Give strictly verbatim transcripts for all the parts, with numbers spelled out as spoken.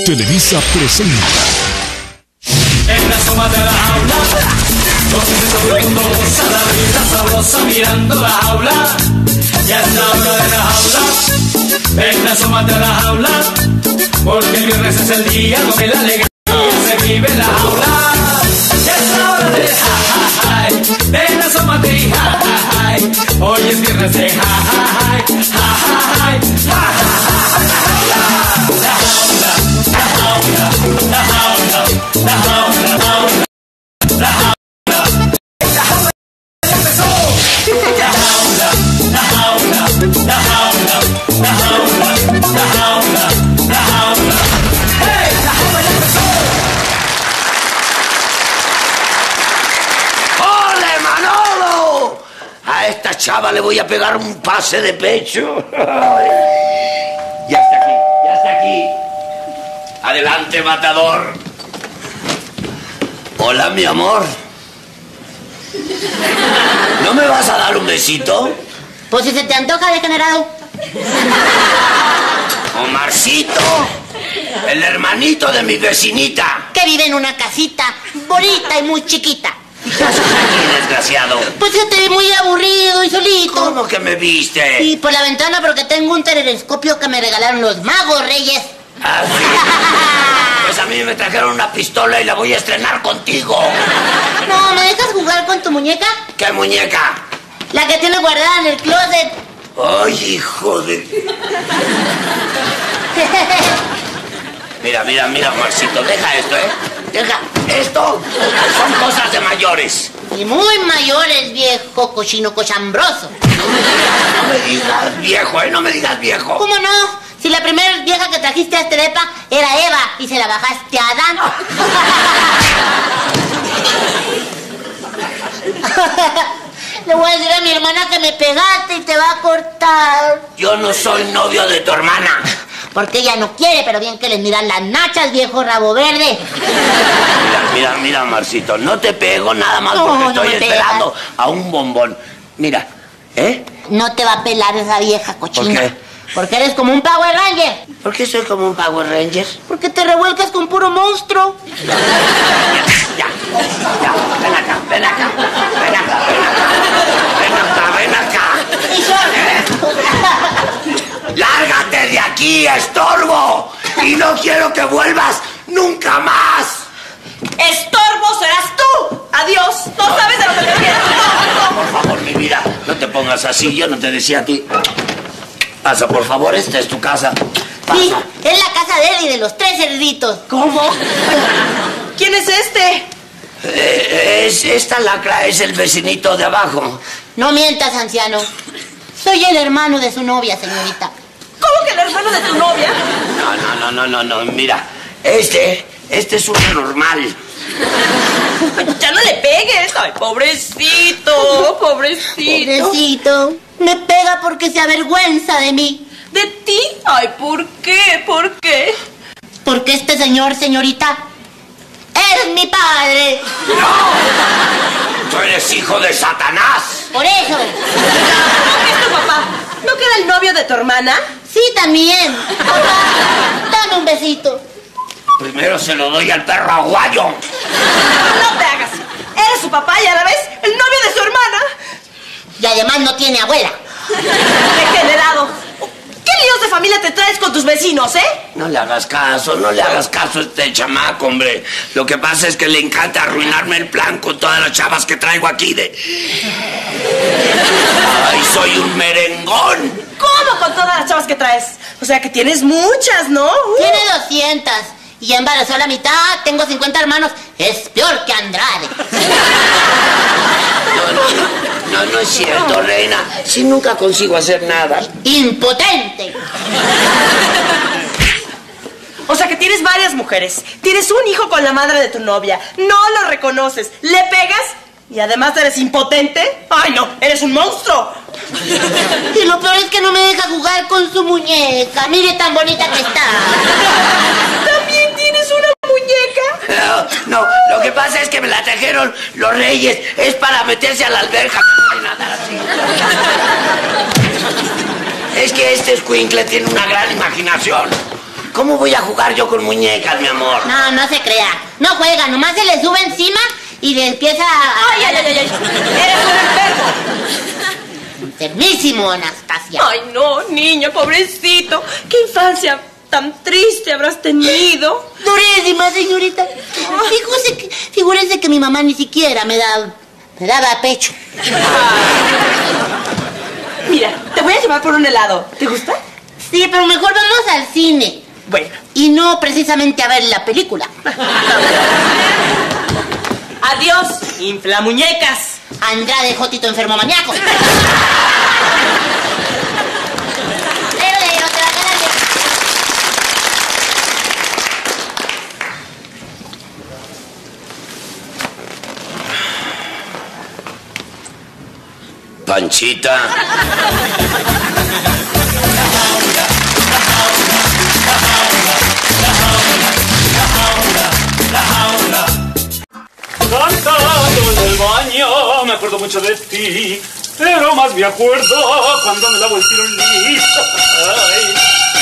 Televisa presenta. En la soma de la jaula, donde todo el mundo goza la vida sabrosa mirando la jaula. Ya es la hora de la jaula, en la soma de la jaula, porque el viernes es el día donde la alegría se vive en la jaula. Ya es la hora de ja ja ja, de la soma de ja ja ja. Hoy es viernes de ja ja ja, ja ja ja, ja ja ja. La jaula, la jaula, la jaula, la jaula, la jaula, la jaula, la jaula ya empezó. La jaula, la jaula, la jaula, la jaula, la jaula, la jaula. ¡Hey! La jaula ya empezó. ¡Ole, Manolo! A esta chava le voy a pegar un pase de pecho. Ya está aquí, ya está aquí. Adelante, matador. Hola, mi amor. ¿No me vas a dar un besito? Pues si se te antoja, degenerado. Omarcito, el hermanito de mi vecinita. Que vive en una casita bonita y muy chiquita. ¿Qué haces aquí, desgraciado? Pues yo te vi muy aburrido y solito. ¿Cómo que me viste? Y por la ventana porque tengo un telescopio que me regalaron los magos reyes. ¿Ah, sí? Pues a mí me trajeron una pistola y la voy a estrenar contigo. No, ¿me dejas jugar con tu muñeca? ¿Qué muñeca? La que tienes guardada en el closet. Ay, hijo de... Mira, mira, mira, Marcito, deja esto, ¿eh? Deja esto. Son cosas de mayores. Y muy mayores, viejo cochino cochambroso. No me digas viejo, ¿eh? No me digas viejo. ¿Cómo no? Si la primera vieja que trajiste a este depa era Eva y se la bajaste a Adán. Le voy a decir a mi hermana que me pegaste y te va a cortar. Yo no soy novio de tu hermana. Porque ella no quiere, pero bien que les miran las nachas, viejo rabo verde. Mira, mira, mira, Marcito, no te pego nada más No, porque no estoy me esperando a un bombón. Mira, ¿eh? No te va a pelar esa vieja cochina. ¿Por qué? Porque eres como un Power Ranger. ¿Por qué soy como un Power Ranger? Porque te revuelcas con puro monstruo. Ya, ya, ya, ven acá, ven acá, ven acá, ven acá, ven acá, ven acá. ¡Lárgate de aquí, estorbo! Y no quiero que vuelvas nunca más. ¡Estorbo serás tú! ¡Adiós! ¡No sabes de lo que te quieres! ¡No, no! Por favor, mi vida, no te pongas así. Yo no te decía a ti. Pasa, por favor, esta es tu casa. Pasa. Sí, es la casa de él y de los tres cerditos. ¿Cómo? ¿Quién es este? Eh, es, esta lacra es el vecinito de abajo. No mientas, anciano. Soy el hermano de su novia, señorita. ¿Cómo que el hermano de tu novia? No, no, no, no, no, no. Mira, este, este es un normal. Ya no le pegues. Ay, pobrecito, pobrecito. Pobrecito. Me pega porque se avergüenza de mí. ¿De ti? Ay, ¿por qué? ¿Por qué? Porque este señor, señorita, es mi padre. ¡No! ¡Tú eres hijo de Satanás! Por eso. ¿Cómo que es tu papá? ¿No que era el novio de tu hermana? Sí, también. Papá, dame un besito. Primero se lo doy al perro aguayo. No te hagas. Eres su papá y a la vez el novio de su hermana. Y además no tiene abuela. Degenerado. ¿Qué líos de familia te traes con tus vecinos, eh? No le hagas caso, no le hagas caso a este chamaco, hombre. Lo que pasa es que le encanta arruinarme el plan con todas las chavas que traigo aquí de... ¡Ay, soy un merengón! ¿Cómo con todas las chavas que traes? O sea que tienes muchas, ¿no? Uh. Tiene doscientas. Y ya embarazó a la mitad. Tengo cincuenta hermanos. Es peor que Andrade. No, no, no, no es cierto, reina. Si nunca consigo hacer nada. Impotente. O sea que tienes varias mujeres. Tienes un hijo con la madre de tu novia. No lo reconoces. Le pegas y además eres impotente. ¡Ay, no! ¡Eres un monstruo! Y lo peor es que no me deja jugar con su muñeca. Mire tan bonita que está. ¿También tienes una muñeca? No, no, lo que pasa es que me la trajeron los reyes. Es para meterse a la alberca y nadar así. Es que este escuincle tiene una gran imaginación. ¿Cómo voy a jugar yo con muñecas, mi amor? No, no se crea. No juega, nomás se le sube encima y le empieza a... ¡Ay, ay, ay, ay! ¡Eres un enfermo! Enfermísimo, Anastasia. Ay, no, niño, pobrecito. ¿Qué infancia tan triste habrás tenido? Durísima, señorita. Fíjese que, figúrese que mi mamá ni siquiera me da, me daba pecho. Mira, te voy a llevar por un helado. ¿Te gusta? Sí, pero mejor vamos al cine. Bueno. Y no precisamente a ver la película. Adiós, inflamuñecas. Andrade, Jotito, enfermo maníaco. Panchita. Cantando en el baño, me acuerdo mucho de ti, pero más me acuerdo cuando me lavo el pirulito. Ay,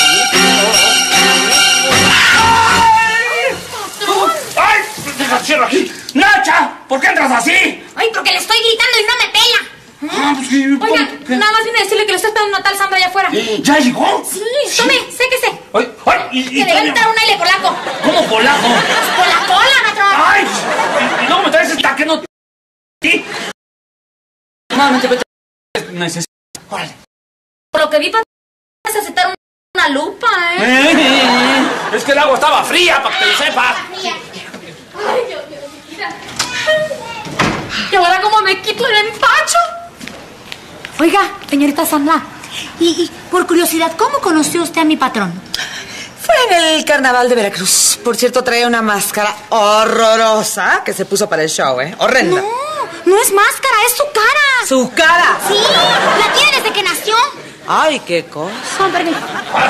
¡ay! ¡Deja, cierra aquí! ¡Nacha! ¿Por qué entras así? Ay, porque le estoy gritando y no me pela. Ah, pues sí. Oiga, ¿qué? nada más vine a decirle que le está esperando una tal Sandra allá afuera. ¿Ya llegó? Sí, tome, séquese. Ay, ay, y, Que y le va a entrar un aire polaco. ¿Cómo polaco? Por la cola, maestro. ¡Ay! Y, y luego me traes esta que no... ¿Sí? No, no te metas. Necesito... Órale. Por lo que vi, vas a aceptar una lupa, ¿eh? Eh, eh, eh. Es que el agua estaba fría, para que te lo sepas. Ay, Dios mío, mira. ¿Y ahora cómo me quito el empacho? Oiga, señorita Sandra, y, y por curiosidad, ¿cómo conoció usted a mi patrón? Fue en el carnaval de Veracruz. Por cierto, traía una máscara horrorosa que se puso para el show, ¿eh? Horrenda. No, no es máscara, es su cara. ¡Su cara! Sí, la tiene desde que nació. ¡Ay, qué cosa! Con permiso.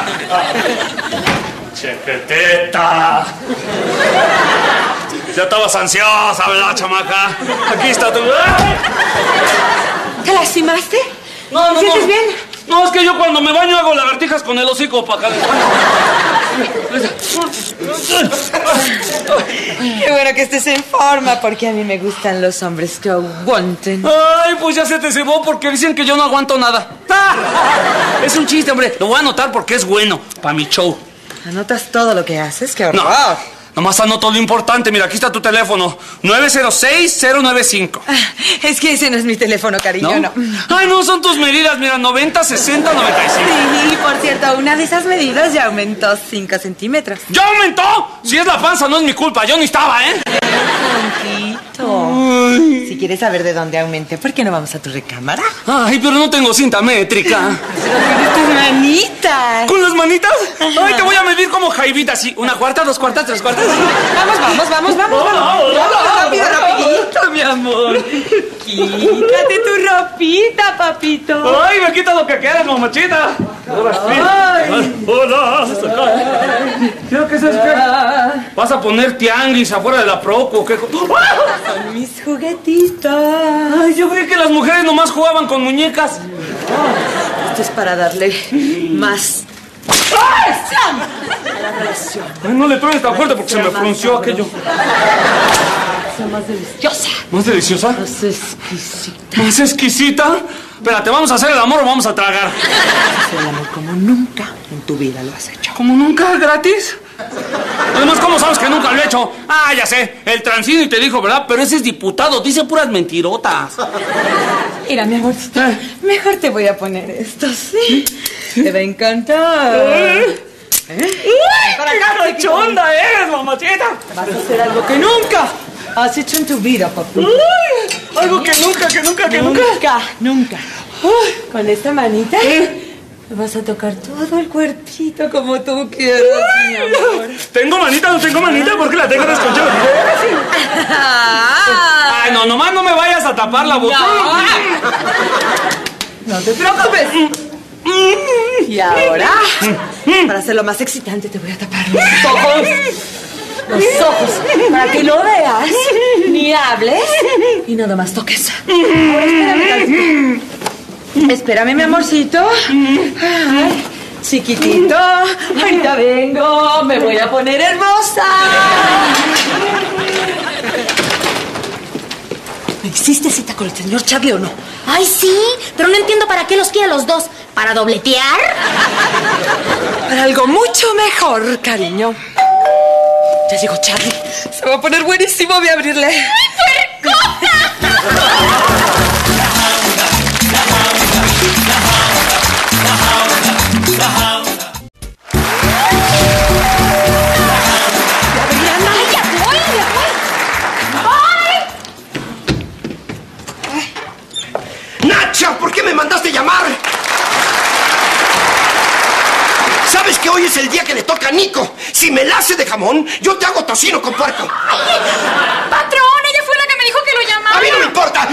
Chequeteta. Ya estabas ansiosa, ¿verdad, chamaca? Aquí está tu... ¿Te lastimaste? No, no, ¿Te sientes no. bien? No, es que yo cuando me baño hago lagartijas con el hocico para acá. Qué bueno que estés en forma, porque a mí me gustan los hombres que aguanten. Ay, pues ya se te cebó porque dicen que yo no aguanto nada. ¡Ah! Es un chiste, hombre. Lo voy a anotar porque es bueno para mi show. ¿Anotas todo lo que haces? ¡Qué No, horror! nomás anoto lo importante. Mira, aquí está tu teléfono. nueve cero seis cero nueve cinco. Es que ese no es mi teléfono, cariño, no. Ay, no, son tus medidas. Mira, noventa, sesenta, noventa y cinco. Sí, por cierto, una de esas medidas ya aumentó cinco centímetros. ¿Ya aumentó? Si es la panza, no es mi culpa. Yo ni estaba, ¿eh? Tontito. Si quieres saber de dónde aumenté, ¿por qué no vamos a tu recámara? Ay, pero no tengo cinta métrica. Pero tienes tus manitas. ¿Con las manitas? Ay, te voy a medir como Jaivita, así. Una cuarta, dos cuartas, tres cuartas. Vamos, vamos, vamos, vamos, vamos. Vamos, rápido, rapidito, mi amor. Quítate tu ropita, papito. Ay, me quita lo que quieras, mamachita. Ay. Hola. ¿Qué es eso? ¿Vas a poner tianguis afuera de la Proco? ¿Qué? Son mis juguetitos. Ay, yo creí que las mujeres nomás jugaban con muñecas. Esto es para darle más... ¡Ay, Sam! A la relación. Ay, no le truenes tan fuerte porque se me frunció aquello. Sea más deliciosa. ¿Más deliciosa? Más exquisita. ¿Más exquisita? Espérate, ¿vamos a hacer el amor o vamos a tragar? Hacer el amor como nunca en tu vida lo has hecho. ¿Como nunca? ¿Gratis? Además, ¿cómo sabes que nunca lo he hecho? Ah, ya sé, el Transini te dijo, ¿verdad? Pero ese es diputado, dice puras mentirotas. Mira, mi amorcito, mejor te voy a poner esto, ¿sí? Te va a encantar. ¿Eh? ¡Para acá, cachonda eres, mamachita! Vas a hacer algo que nunca has hecho en tu vida, papi. Uy, algo que nunca, que nunca, que nunca. Nunca, nunca. Uy, con esta manita me vas a tocar todo el cuerpito como tú quieras, mi amor. ¿Tengo manita o no tengo manita? ¿Por qué la tengo desconchada? Ay, no, nomás no me vayas a tapar la boca. No, no te preocupes. Y ahora, para hacerlo más excitante, te voy a tapar los ojos. Los ojos, para que no veas, ni hables, y nada más toques. Ahora espérame tantito. Espérame, mi amorcito. Ay, Chiquitito, ahorita vengo, me voy a poner hermosa. ¿Me hiciste cita con el señor Charlie o no? Ay, sí, pero no entiendo para qué los quiere los dos. ¿Para dobletear? Para algo mucho mejor, cariño. Ya llegó Charlie. Se va a poner buenísimo, voy a abrirle. ¡Ay, puercota! ¡Nacha! ¿Por qué me mandaste llamar? ¿Sabes que hoy es el día que le toca a Nico? Si me la hace de jamón, yo te hago tocino con puerco. Patrón, ella fue la que me dijo que lo llamara. ¡A mí no me importa!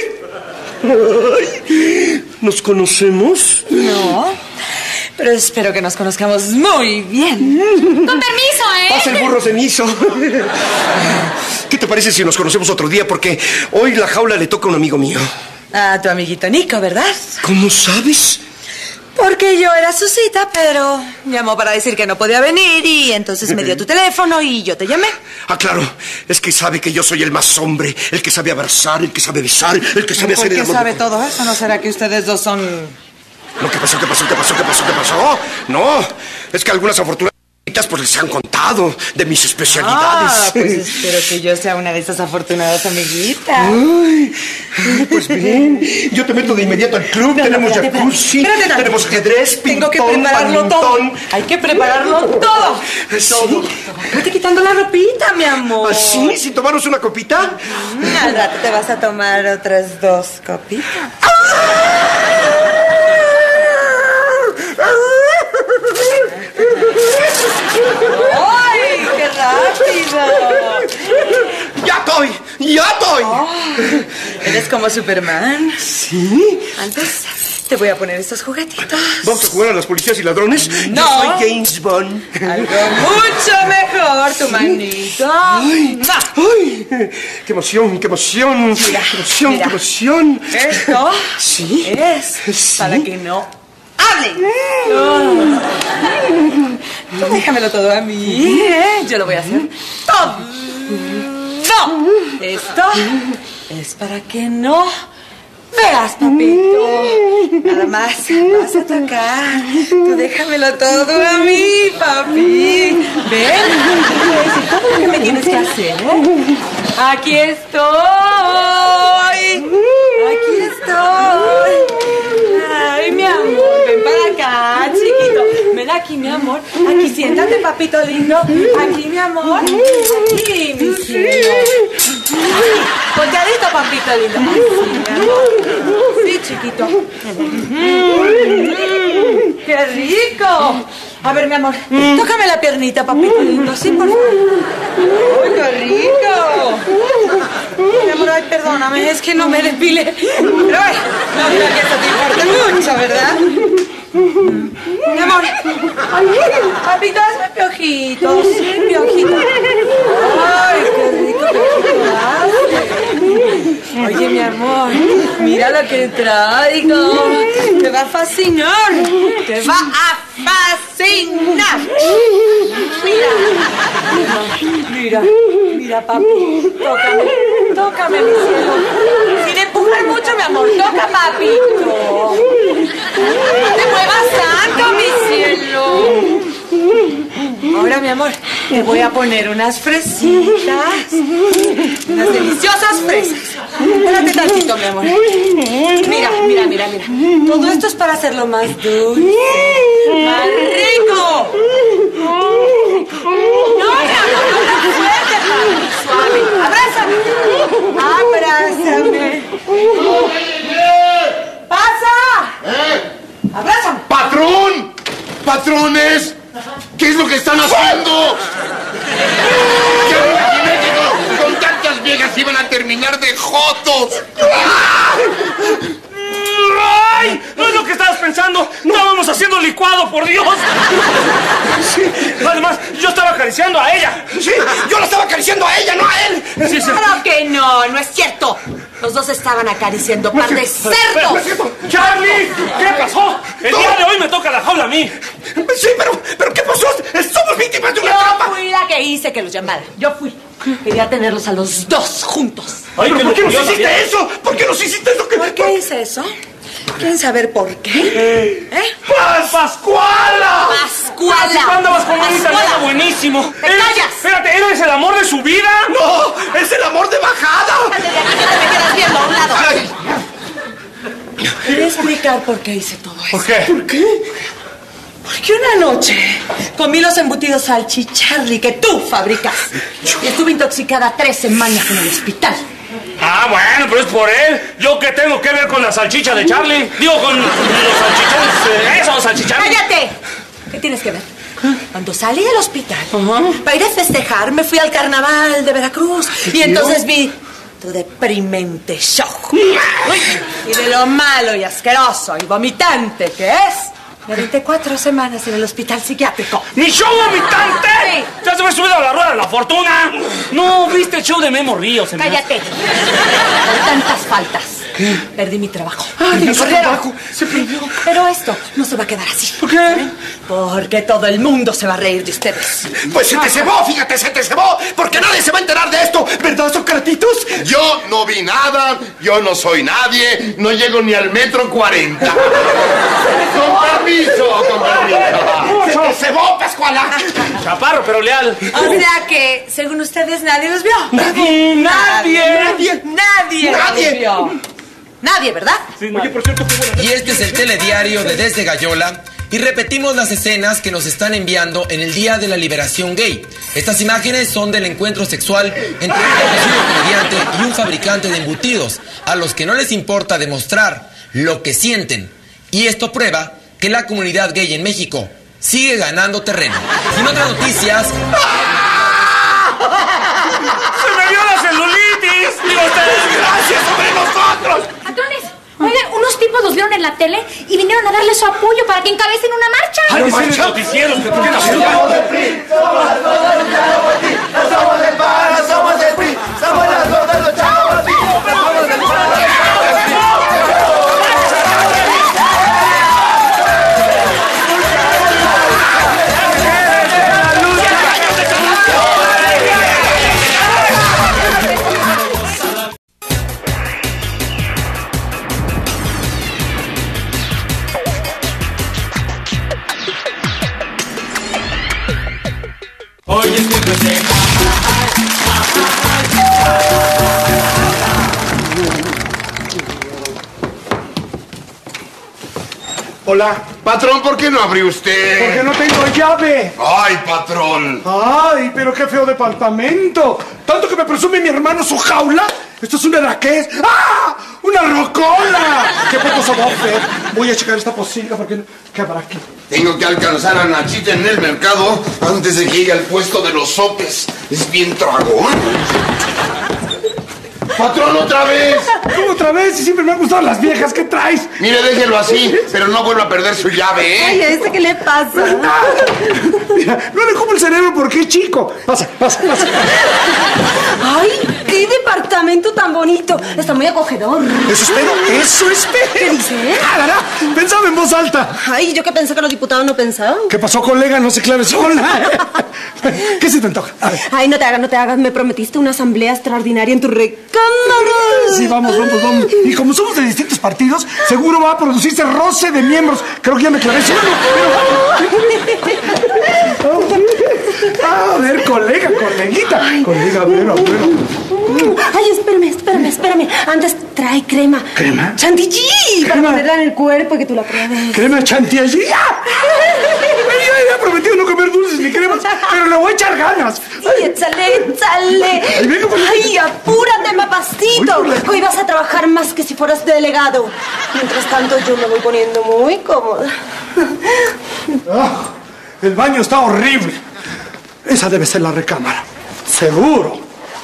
Ay. Ay. ¿Nos conocemos? No, pero espero que nos conozcamos muy bien. Con permiso, ¿eh? Pasa el burro cenizo. ¿Qué te parece si nos conocemos otro día? Porque hoy la jaula le toca a un amigo mío. A tu amiguito Nico, ¿verdad? ¿Cómo sabes? Porque yo era su cita, pero llamó para decir que no podía venir y entonces me dio tu teléfono y yo te llamé. Ah, claro. Es que sabe que yo soy el más hombre, el que sabe abrazar, el que sabe besar, el que sabe ¿Por hacer el qué amor. sabe todo eso? ¿No será que ustedes dos son...? No, ¿qué pasó? ¿Qué pasó? ¿Qué pasó? ¿Qué pasó? ¿Qué pasó? No, es que algunas afortunadas pues les han contado de mis especialidades. Ah, pues espero que yo sea una de esas afortunadas amiguitas. Ay, pues bien, yo te meto de inmediato al club. No, tenemos no, espérate, jacuzzi, espérate, espérate. tenemos ajedrez, Tengo que ping-pong, prepararlo todo. badminton. Hay que prepararlo todo. ¿Sí? Todo. Vete quitando la ropita, mi amor. ¿Así? ¿Sin tomarnos una copita? Mm, al rato te vas a tomar otras dos copitas. ¡Ay, qué rápido! ¡Ya estoy! ¡Ya estoy! Oh, ¿eres como Superman? ¿Sí? Antes te voy a poner estos juguetitos. ¿Vamos a jugar a las policías y ladrones? No. Yo soy James Bond. Algo mucho mejor, tu manito. ¡Ay! ¡Ay! ¡Qué emoción, qué emoción! Mira, ¡Qué emoción, mira. qué emoción! Esto ¿Sí? es ¿Sí? para que no hable. Oh. Tú déjamelo todo a mí, ¿eh? Yo lo voy a hacer todo. No. Esto es para que no veas, papito. Nada más vas a tocar. Tú déjamelo todo a mí, papi. Ven, te voy a decir todo lo que me tienes que hacer, ¿eh? Aquí estoy. Aquí estoy. Ay, mi amor, ven para acá, chiquito. Ven aquí, mi amor. Aquí, siéntate, papito lindo. Aquí, mi amor. Aquí, mi cielo. Volteadito, papito lindo. Así, mi amor. Sí, chiquito. ¡Qué rico! A ver, mi amor, tócame la piernita, papito lindo. Sí, por favor. ¡Ay, qué rico! Mi amor, ay, perdóname, es que no me depilé. Pero ay, no creo que eso te importe mucho, ¿verdad? Mi amor, papito, hazme piojitos. Sí, piojitos. Ay, qué rico piojito hace. Oye, mi amor, mira lo que traigo. Te va a fascinar. Te va a fascinar. Mira, mira, mira, papi. Tócame, tócame, mi cielo. Sin empujar mucho, mi amor. Toca, papito. No te muevas tanto, mi cielo. Ahora, mi amor, te voy a poner unas fresitas. Unas deliciosas fresas. Espérate tantito, mi amor. Mira, mira, mira, mira. Todo esto es para hacerlo más dulce, más rico. No, mi amor, no tan fuerte, papi. Suave. Abrázame. Abrázame. ¡Pasa! ¡Abrázame! ¡Patrón! ¡Patrones! ¿Qué es lo que están haciendo? Ya me imaginé que con, con tantas viejas iban a terminar de jotos. ¡Ay! No es lo que estabas pensando. Estábamos haciendo licuado, por Dios. Sí. Además, yo estaba acariciando a ella. Sí, yo la estaba acariciando a ella, no a él. Sí, sí. Claro que no, no es cierto. Los dos estaban acariciando par de cerdos. ¡Charlie! ¿Qué pasó? El día de hoy me toca la jaula a mí. Sí, pero, pero ¿qué pasó? Somos víctimas de una Yo trampa. fui la que hice que los llamara. Yo fui. Quería tenerlos a los dos juntos. Ay, ¿Pero qué ¿Por qué nos locura, hiciste Gabriela. eso? ¿Por qué nos hiciste eso? ¿Por qué hice eso? ¿Quieren saber por qué? ¿Eh? ¡Pas- ¡Pascuala! ¡Pascuala! ¿Cuándo andabas con un Pascuala. italiano buenísimo? ¡Te ¿Eres- callas! Espérate, ¿eres el amor de su vida? ¡No! ¡Es el amor de bajada! Sácate de aquí que te me quedas viendo a un lado. Ay, Voy a explicar por qué hice todo eso. ¿Por qué? ¿Por qué? Porque una noche comí los embutidos salchicharli que tú fabricas. Y estuve intoxicada tres semanas en el hospital. Ah, bueno, pero es por él. ¿Yo qué tengo que ver con la salchicha de Charlie? Digo, con los salchichones, eh, esos salchichones. ¡Cállate! ¿Qué tienes que ver? Cuando salí del hospital, para ir a festejar, me fui al carnaval de Veracruz. Y entonces vi tu deprimente show. Y de lo malo y asqueroso y vomitante que es, me aventé cuatro semanas en el hospital psiquiátrico. ¡Mi show vomitante! Sí. ¡Ya se me ha subido a la rueda de la fortuna! No, ¿viste el show de Memo Ríos? Se me hace- ¡Cállate! Por tantas faltas. Perdí mi trabajo. Ay, Me su corrieron. trabajo se perdió. Pero esto no se va a quedar así. ¿Por qué? Porque todo el mundo se va a reír de ustedes. Pues se te cebó, fíjate, se te cebó, porque nadie se va a enterar de esto, ¿verdad, Socratitos? Yo no vi nada, yo no soy nadie, no llego ni al metro cuarenta. Con permiso, con permiso. ¡Se te cebó, Pascuala! Chaparro, pero leal. O sea que, según ustedes, nadie los vio. ¡Nadie! ¡Nadie! Nadie. Nadie. Nadie. los vio. Nadie, ¿verdad? Oye, por cierto, qué buena... Y este es el telediario de Desde Gallola. Y repetimos las escenas que nos están enviando en el Día de la Liberación Gay. Estas imágenes son del encuentro sexual entre un conocido comediante y un fabricante de embutidos, a los que no les importa demostrar lo que sienten. Y esto prueba que la comunidad gay en México sigue ganando terreno. Y en otras noticias... ¡Se me dio la celulitis! ¡Digo, ustedes! ¡Gracias sobre nosotros! Patrones, oigan, unos tipos los vieron en la tele y vinieron a darle su apoyo para que encabecen una marcha. ¡Ay, de seres noticieros que tienen Somos del P R I, somos las gordas, los chavos, somos del P A N, somos del P R I, somos las gordas, los chavos, somos del P A N. Hoy es viernes de Hola. Patrón, ¿por qué no abrió usted? Porque no tengo llave. Ay, patrón. Ay, pero qué feo departamento. Tanto que me presume mi hermano su jaula. Esto es una raquez. ¡Ah! ¡Una rocola! ¡Qué poco sabor, Voy a checar esta pocilga porque... ¿Qué habrá aquí? Tengo que alcanzar a Nachita en el mercado antes de que llegue al puesto de los sopes. Es bien tragón. Patrón, otra vez. ¿Cómo otra vez? Si siempre me han gustado las viejas. ¿Qué traes? Mire, déjelo así, pero no vuelva a perder su llave, ¿eh? Ay, ¿a este qué le pasa? Mira, no le como el cerebro porque es chico. Pasa, pasa, pasa. Ay, qué departamento tan bonito. Está muy acogedor. Eso espero, eso espero. ¿Qué dice? Cálara, pensaba en voz alta. Ay, yo que pensé que los diputados no pensaban. ¿Qué pasó, colega? No se clave sola. ¿Qué se te antoja? A ver. Ay, no te hagas, no te hagas. Me prometiste una asamblea extraordinaria en tu recámara. Sí, vamos, vamos, vamos. Y como somos de distintos partidos, seguro va a producirse roce de miembros. Creo que ya me clavé solo, pero... A ver, colega, coleguita. Colega, a ver, a ver. Ay, espérame, espérame, espérame. Antes trae crema. ¿Crema? Chantilly. Para ¿Crema? ponerla en el cuerpo y que tú la pruebes. Crema chantilly. ¡Ah! Yo había prometido no comer dulces ni cremas, pero le voy a echar ganas. Sí, échale, échale. Ay, venga, por- Ay, apúrate, papacito. Uy, por la- Hoy vas a trabajar más que si fueras delegado. Mientras tanto, yo me voy poniendo muy cómoda. Ah, el baño está horrible. Esa debe ser la recámara. Seguro.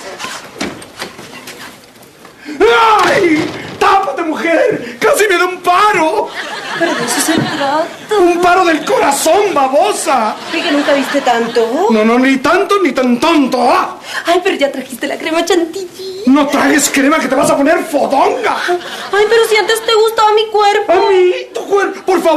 ¡Ay! ¡Tápate, mujer! ¡Casi me da un paro! Pero de eso se trata. ¡Un paro del corazón, babosa! ¿Y que nunca viste tanto? No, no, ni tanto ni tan tonto. ¿Ah? Ay, pero ya trajiste la crema chantilly. No tragues crema que te vas a poner fodonga. Ay, pero si antes te gustaba mi cuerpo. A mí, tu cuerpo. Por favor, te me vas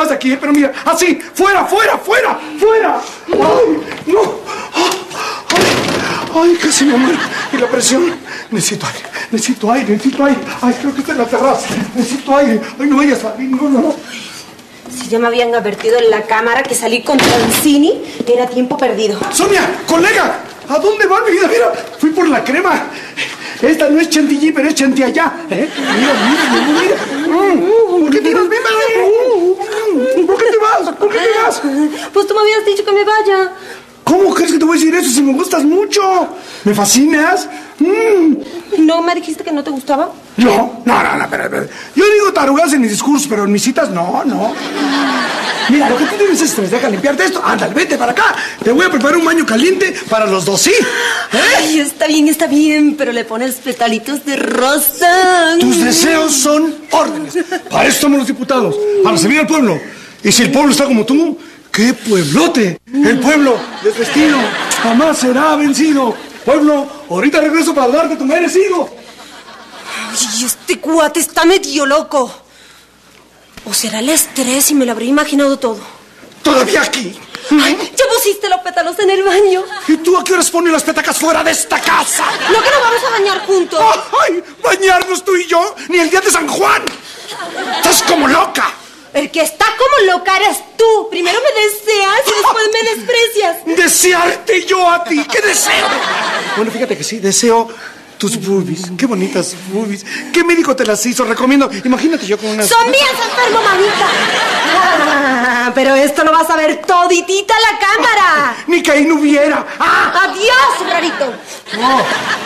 vas de aquí, ¿eh? Pero mira, así, fuera, fuera, fuera, fuera. Ay, no. Ay, ay, casi me muero. Y la presión. Necesito aire, necesito aire, necesito aire. Ay, creo que está en la terraza. Necesito aire. Ay, no vayas a salir, no, no, no. Si ya me habían advertido en la cámara que salí con Transini, era tiempo perdido. Sonia, colega, ¿a dónde va mi vida? Mira, fui por la crema. Esta no es chantilly, pero es chanti allá. ¿Eh? Mira, mira, mira, mira. ¿Por qué te vas? ¿Por qué te vas? ¿Por qué te vas? Pues tú me habías dicho que me vaya. ¿Cómo crees que te voy a decir eso si me gustas mucho? ¿Me fascinas? Mm. ¿No me dijiste que no te gustaba? No, no, no, no, espera, espera. Yo digo tarugas en mis discursos, pero en mis citas no, no. Mira, lo que tú tienes es estrés. Deja limpiarte esto. Ándale, vete para acá. Te voy a preparar un baño caliente para los dos, ¿sí? ¿Eh? Ay, está bien, está bien, pero le pones petalitos de rosa. Tus deseos son órdenes. Para eso somos los diputados, para servir al pueblo. Y si el pueblo está como tú, ¡qué pueblote! El pueblo desvestido jamás será vencido. Pueblo, ahorita regreso para darte tu merecido. Ay, este cuate está medio loco. ¿O será el estrés y me lo habré imaginado todo? ¿Todavía aquí? Ay, ya pusiste los pétalos en el baño. ¿Y tú a qué horas pones las petacas fuera de esta casa? ¿No que nos vamos a bañar juntos? ¡Ay! ¿Bañarnos tú y yo? ¡Ni el día de San Juan! ¡Estás como loca! El que está como loca eres tú. Primero me deseas y después me desprecias. ¡Desearte yo a ti! ¿Qué deseo? Bueno, fíjate que sí, deseo tus boobies. Qué bonitas boobies. ¿Qué médico te las hizo? Recomiendo. Imagínate yo con unas... ¡Son mías, enfermo, mamita! Ah, pero esto lo vas a ver toditita la cámara. Ni que ahí no hubiera. ¡Ah! ¡Adiós, rarito! No.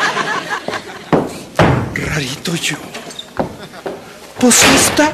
Rarito yo. Pues esta...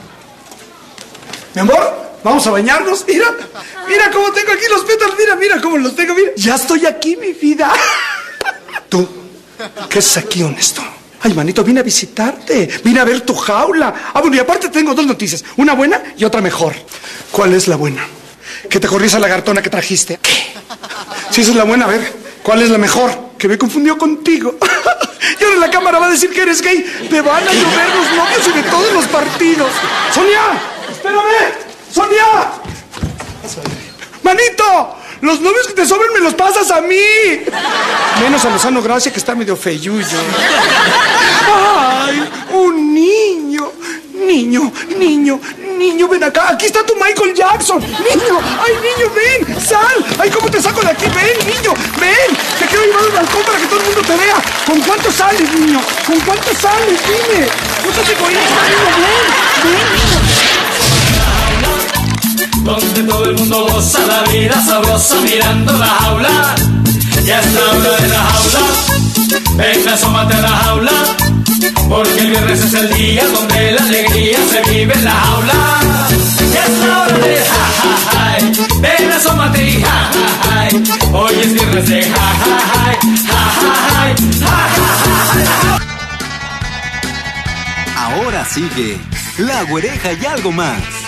Mi amor, vamos a bañarnos. Mira, mira cómo tengo aquí los pétalos. Mira, mira cómo los tengo. Mira, ya estoy aquí, mi vida. Tú, ¿qué es aquí, honesto? Ay, manito, vine a visitarte. Vine a ver tu jaula. Ah, bueno, y aparte tengo dos noticias. Una buena y otra mejor. ¿Cuál es la buena? Que te corrí esa lagartona que trajiste. ¿Qué? Si esa es la buena, a ver, ¿cuál es la mejor? Que me confundió contigo. Y ahora la cámara va a decir que eres gay. Te van a llover los novios y de todos los partidos. ¡Sonia! ¡Espérame! ¡Sonia! ¡Manito! Los novios que te sobren me los pasas a mí. Menos a Lozano Gracia, que está medio feyuyo. ¡Ay! ¡Un niño! Niño, niño, niño, ven acá. Aquí está tu Michael Jackson. Niño, ay, niño, ven, sal. Ay, ¿cómo te saco de aquí? Ven, niño, ven. Te quiero llevar al balcón para que todo el mundo te vea. ¿Con cuánto sales, niño? ¿Con cuánto sales? Dime. No seas egoísta, niño, ven, ven, niño. Donde todo el mundo goza la vida sabrosa mirando la jaula. Ya es la hora de la jaula. Venga, asómate a la jaula. Porque el viernes es el día donde la alegría se vive en la jaula. Ya es la hora de ja ja ja. Ven, asómate y ja ja ja. Hoy es viernes de ja ja ja. Ja ja ja. Ja ja ja. Ahora sigue La Güereja y algo más.